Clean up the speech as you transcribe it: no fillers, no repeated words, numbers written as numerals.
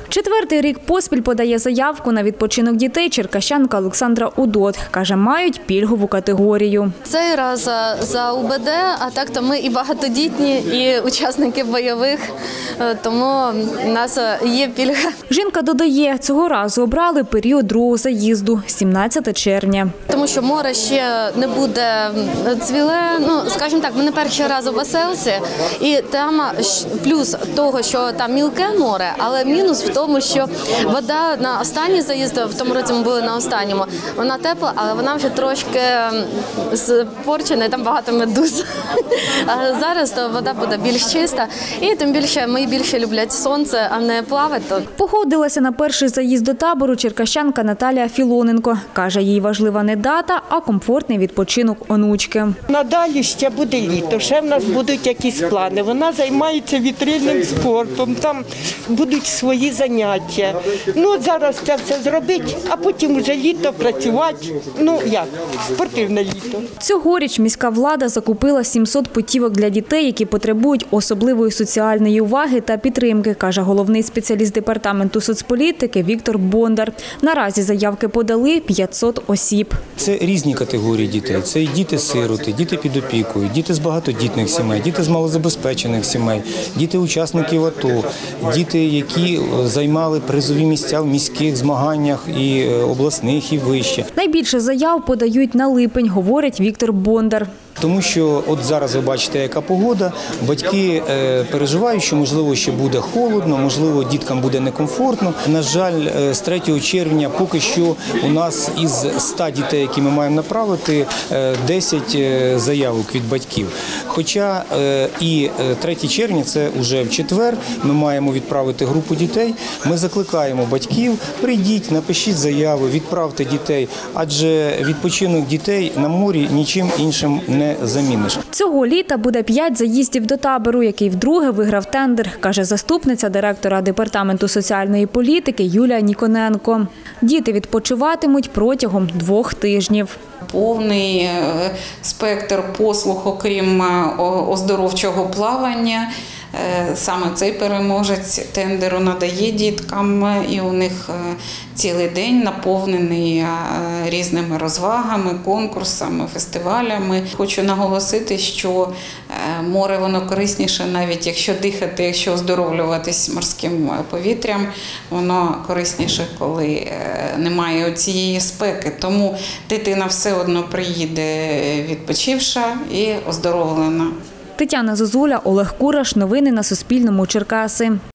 Четвертий рік поспіль подає заявку на відпочинок дітей черкащанка Олександра Удод. Каже, мають пільгову категорію. Цей раз за УБД, а так-то ми і багатодітні, і учасники бойових, тому у нас є пільга. Жінка додає, цього разу обрали період другого заїзду – 17 червня. Тому що море ще не буде цвіле, скажімо так, ми не перший раз у Веселці, і там плюс того, що там мілке море, але мінус в тому, що вода на останній заїзд, в тому році ми були на останньому, вона тепла, але вона вже трошки спорчена, і там багато медуз. А зараз то вода буде більш чиста, і тим більше мої більше люблять сонце, а не плавати. Погодилася на перший заїзд до табору черкащанка Наталія Філоненко. Каже, їй важлива не дата, а комфортний відпочинок онучки. Надалі ще буде літо, ще в нас будуть якісь плани. Вона займається вітрильним спортом, там будуть свої заняття. Зараз це все зробити, а потім вже літо працювати. Спортивне літо. Цьогоріч міська влада закупила 700 путівок для дітей, які потребують особливої соціальної уваги та підтримки, каже головний спеціаліст департаменту соцполітики Віктор Бондар. Наразі заявки подали 500 осіб. Це різні категорії дітей. Це і діти-сироти, діти під опікою, діти з багатодітних сімей, діти з малозабезпечених сімей, діти учасників АТО, діти, які займали призові місця в міських змаганнях і обласних, і вище. Найбільше заяв подають на липень, говорить Віктор Бондар. Тому що от зараз ви бачите, яка погода, батьки переживають, що можливо ще буде холодно, можливо діткам буде некомфортно. На жаль, з 3 червня поки що у нас із 100 дітей, які ми маємо направити, 10 заявок від батьків. Хоча і 3 червня, це вже в четвер, ми маємо відправити групу дітей. Ми закликаємо батьків, прийдіть, напишіть заяви, відправте дітей, адже відпочинок дітей на морі нічим іншим не заміниш. Цього літа буде 5 заїздів до табору, який вдруге виграв тендер, каже заступниця директора департаменту соціальної політики Юлія Ніконенко. Діти відпочиватимуть протягом 2 тижнів. Повний спектр послуг, окрім оздоровчого плавання. Саме цей переможець тендеру надає діткам, і у них цілий день наповнений різними розвагами, конкурсами, фестивалями. Хочу наголосити, що море воно корисніше, навіть якщо дихати, якщо оздоровлюватись морським повітрям, воно корисніше, коли немає цієї спеки. Тому дитина все одно приїде відпочивша і оздоровлена. Тетяна Зозуля, Олег Кураш. Новини на Суспільному. Черкаси.